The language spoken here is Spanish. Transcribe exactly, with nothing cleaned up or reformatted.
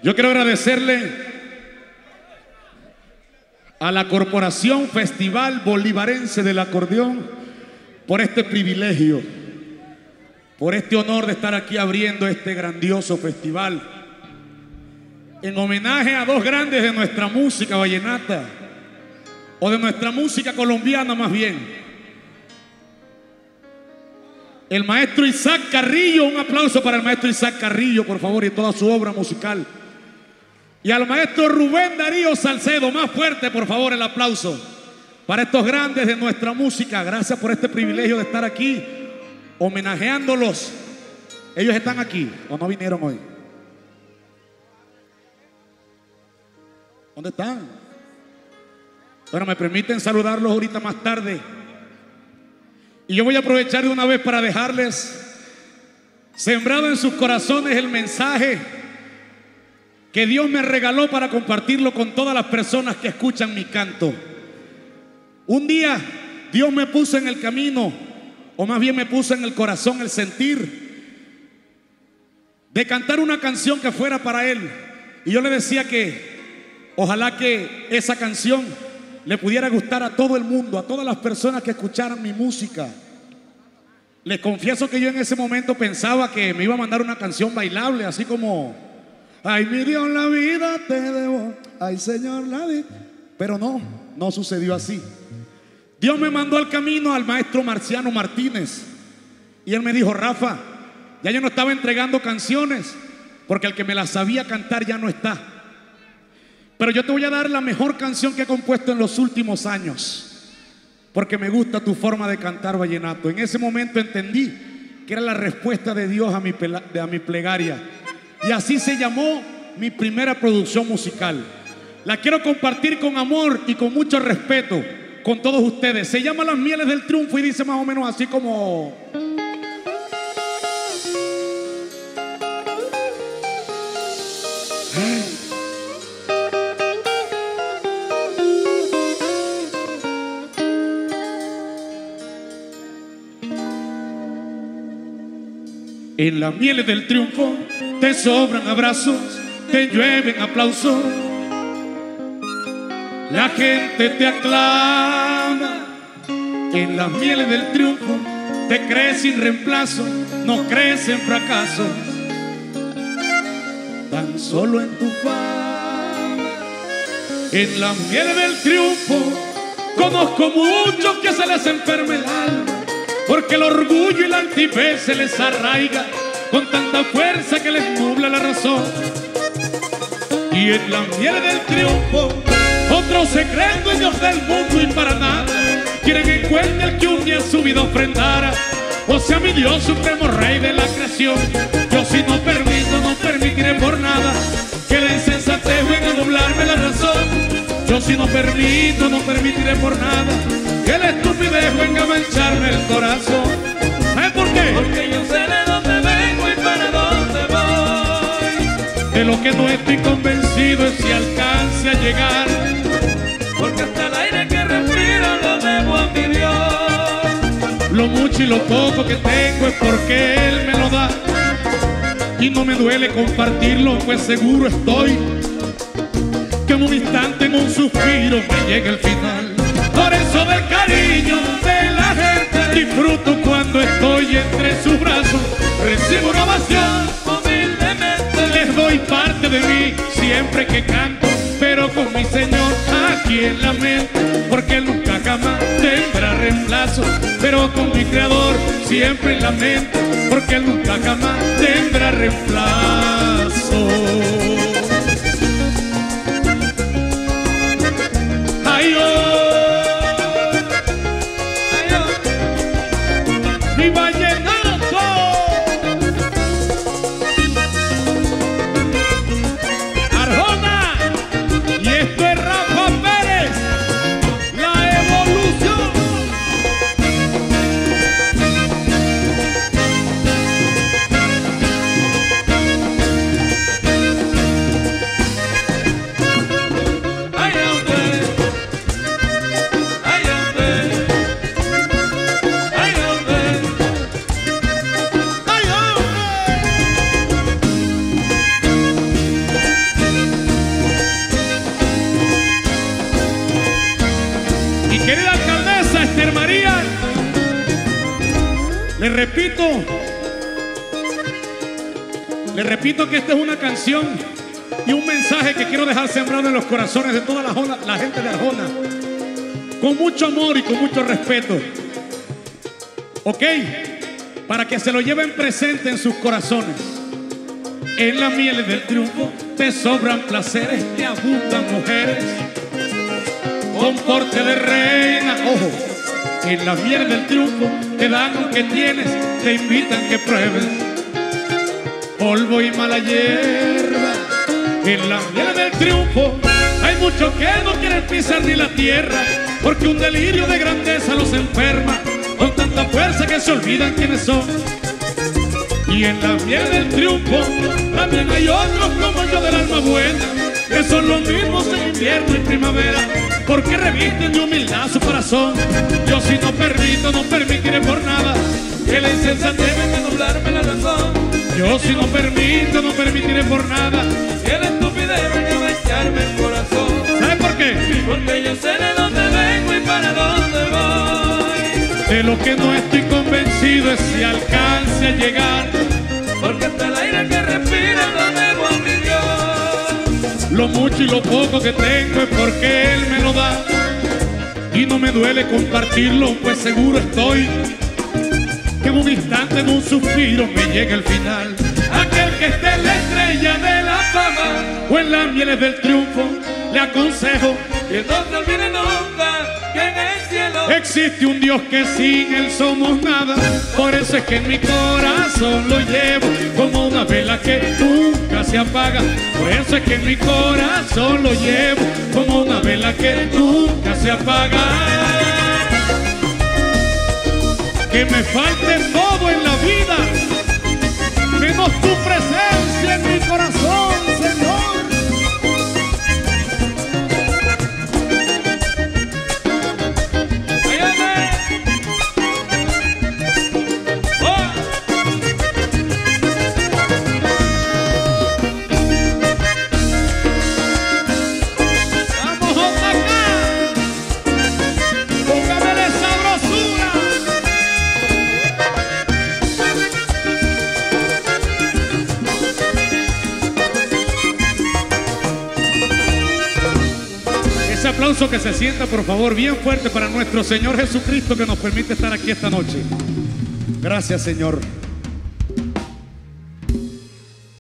Yo quiero agradecerle a la Corporación Festival Bolivarense del Acordeón por este privilegio, por este honor de estar aquí abriendo este grandioso festival en homenaje a dos grandes de nuestra música vallenata, o de nuestra música colombiana más bien. El maestro Isaac Carrillo, un aplauso para el maestro Isaac Carrillo, por favor, y toda su obra musical. Y al maestro Rubén Darío Salcedo, más fuerte, por favor, el aplauso para estos grandes de nuestra música. Gracias por este privilegio de estar aquí, homenajeándolos. Ellos están aquí, ¿o no vinieron hoy? ¿Dónde están? Bueno, me permiten saludarlos ahorita más tarde. Y yo voy a aprovechar de una vez para dejarles sembrado en sus corazones el mensaje que Dios me regaló para compartirlo con todas las personas que escuchan mi canto. Un día Dios me puso en el camino, o más bien me puso en el corazón el sentir de cantar una canción que fuera para Él. Y yo le decía que ojalá que esa canción le pudiera gustar a todo el mundo, a todas las personas que escucharan mi música. Les confieso que yo en ese momento pensaba que me iba a mandar una canción bailable, así como: ay, mi Dios, la vida te debo, ay, Señor, la vida. Pero no, no sucedió así. Dios me mandó al camino al maestro Marciano Martínez, y él me dijo: Rafa, ya yo no estaba entregando canciones, porque el que me las sabía cantar ya no está, pero yo te voy a dar la mejor canción que he compuesto en los últimos años, porque me gusta tu forma de cantar vallenato. En ese momento entendí que era la respuesta de Dios a mi, a mi plegaria, y así se llamó mi primera producción musical. La quiero compartir con amor y con mucho respeto con todos ustedes. Se llama Las Mieles del Triunfo y dice más o menos así como: en las mieles del triunfo te sobran abrazos, te llueven aplausos, la gente te aclama. En las mieles del triunfo te crees sin reemplazo, no crees en fracasos, tan solo en tu fama. En las mieles del triunfo conozco muchos que se les enferma el alma, porque el orgullo y la altivez se les arraiga con tanta fuerza que les nubla la razón. Y en la miel del triunfo otros se creen dueños del mundo y para nada quieren en cuenta el que un día su vida ofrendara, o sea mi Dios supremo rey de la creación. Yo si no permito, no permitiré por nada que la insensatez venga a doblarme la razón. Yo si no permito, no permitiré por nada que la estupidez venga a mancharme el corazón. ¿Sabes por qué? Porque yo sé de dónde vengo y para dónde voy. De lo que no estoy convencido es si alcance a llegar, porque hasta el aire que respiro lo debo a mi Dios. Lo mucho y lo poco que tengo es porque Él me lo da, y no me duele compartirlo, pues seguro estoy que en un instante, en un suspiro, me llega el final. Por eso del cariño de la gente disfruto cuando estoy entre sus brazos. Recibo una ovación humildemente, les doy parte de mí siempre que canto, pero con mi Señor aquí en la mente, porque Él nunca jamás tendrá reemplazo. Pero con mi Creador siempre en la mente, porque Él nunca jamás tendrá reemplazo. ¡Ay, oh! ¡Mi vallenato! ¡Arjona! Y esto es Rafa Pérez, la evolución. repito, le repito que esta es una canción y un mensaje que quiero dejar sembrado en los corazones de toda la, Arjona, la gente de Arjona, con mucho amor y con mucho respeto. ¿Ok? Para que se lo lleven presente en sus corazones. En la miel del triunfo te sobran placeres, te abundan mujeres con porte de reina. Ojo, en la miel del triunfo te dan lo que tienes, te invitan que pruebes polvo y mala hierba. En la miel del triunfo hay muchos que no quieren pisar ni la tierra, porque un delirio de grandeza los enferma con tanta fuerza que se olvidan quiénes son. Y en la miel del triunfo también hay otros como yo del alma buena, que son los mismos en invierno y primavera, porque revisten de humildad su corazón. Yo si no permito, no permitiré por nada que la insensatez venga a nublarme la razón. Yo si no permito, no permitiré por nada que la estupidez venga a mancharme el corazón. ¿Sabe por qué? Porque yo sé de dónde vengo y para dónde voy. De lo que no estoy convencido es si alcance a llegar, porque hasta el aire que respiro lo debo a mi Dios. Lo mucho y lo poco que tengo es porque Él me lo da, y no me duele compartirlo, pues seguro estoy que en un instante, en un suspiro, me llega el final. Aquel que esté en la estrella de la fama o en las mieles del triunfo, le aconsejo que no se olvide nunca que en el cielo existe un Dios que sin Él somos nada. Por eso es que en mi corazón lo llevo como una vela que nunca se apaga. Por eso es que en mi corazón lo llevo como una vela que nunca se apaga. Que me falte todo en la vida, menos tu presencia en mi corazón, Señor. Ese aplauso que se sienta, por favor, bien fuerte para nuestro Señor Jesucristo, que nos permite estar aquí esta noche. Gracias, Señor.